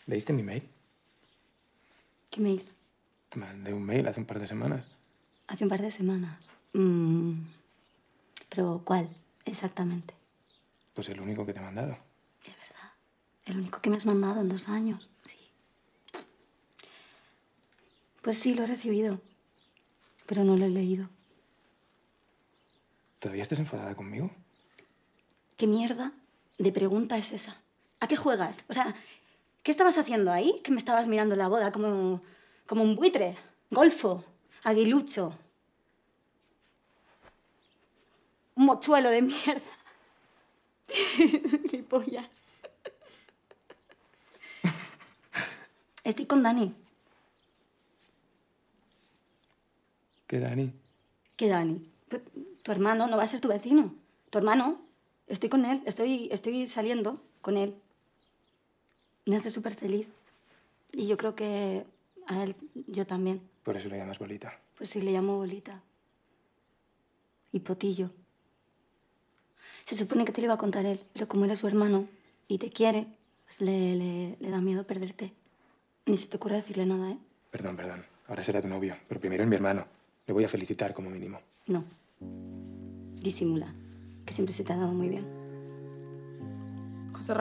¿Leíste mi mail? ¿Qué mail? Te mandé un mail hace un par de semanas. Hace un par de semanas. ¿Pero cuál exactamente? Pues el único que te he mandado. Es verdad. El único que me has mandado en 2 años. Sí. Pues sí, lo he recibido. Pero no lo he leído. ¿Todavía estás enfadada conmigo? ¿Qué mierda de pregunta es esa? ¿A qué juegas? O sea, ¿qué estabas haciendo ahí? Que me estabas mirando la boda como un buitre, golfo, aguilucho. Un mochuelo de mierda. Gilipollas. Estoy con Dani. ¿Qué, Dani? ¿Qué Dani? Tu hermano no va a ser tu vecino. Tu hermano. Estoy con él. Estoy saliendo con él. Me hace súper feliz. Y yo creo que a él, yo también. Por eso le llamas bolita. Pues sí, le llamo bolita. Y potillo. Se supone que te lo iba a contar él, pero como eres su hermano y te quiere, pues le da miedo perderte. Ni se te ocurre decirle nada, ¿eh? Perdón, perdón. Ahora será tu novio. Pero primero es mi hermano. Le voy a felicitar como mínimo. No. Disimula, que siempre se te ha dado muy bien.